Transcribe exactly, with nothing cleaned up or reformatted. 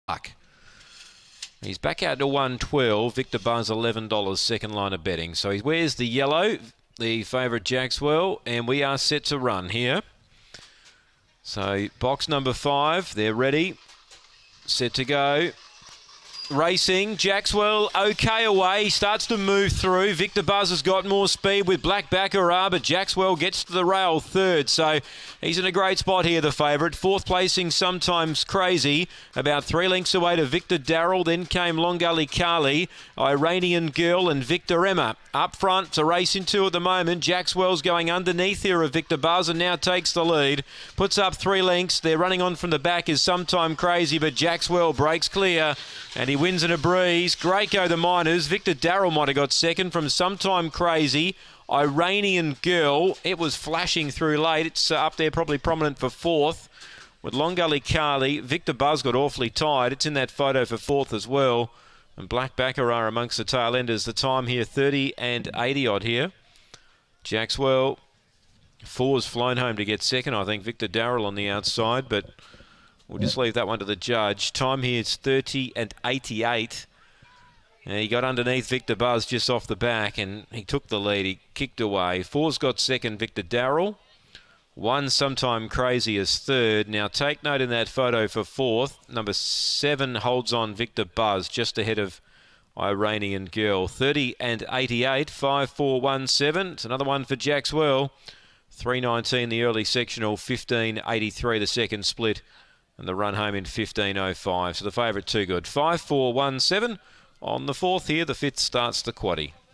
He's back out to one twelve. Victor Buzz, eleven dollars, second line of betting. So he wears the yellow, the favourite Jackswell, and we are set to run here. So box number five, they're ready, set to go. Racing, Jackswell okay away, he starts to move through. Victor Buzz has got more speed with Black Baccarat, but Jackswell gets to the rail third, so he's in a great spot here, the favourite. Fourth placing, Sometimes Crazy, about three lengths away to Victor Darrell. Then came Long Gully Carly, Iranian Girl and Victor Emma. Up front to race into at the moment. Jackswell's going underneath here of Victor Buzz and now takes the lead. Puts up three lengths. They're running on from the back is Sometime Crazy, but Jackswell breaks clear and he wins in a breeze. Great go the Miners. Victor Darrell might have got second from Sometime Crazy. Iranian Girl, it was flashing through late. It's uh, up there probably prominent for fourth. With Long Gully Carly, Victor Buzz got awfully tight. It's in that photo for fourth as well. And Black Baccarat amongst the tail enders. The time here, thirty and eighty odd here. Jackswell, four's flown home to get second. I think Victor Darrell on the outside, but we'll just leave that one to the judge. Time here is thirty and eighty-eight. And he got underneath Victor Buzz just off the back and he took the lead. He kicked away. Four's got second, Victor Darrell. One, Sometime Crazy, is third. Now take note in that photo for fourth. Number seven holds on Victor Buzz just ahead of Iranian Girl. thirty and eighty-eight, five four one seven. It's another one for Jackswell. three nineteen the early sectional, fifteen eighty-three the second split, and the run home in fifteen oh five. So the favourite too good. five four one seven on the fourth here. The fifth starts the quaddie.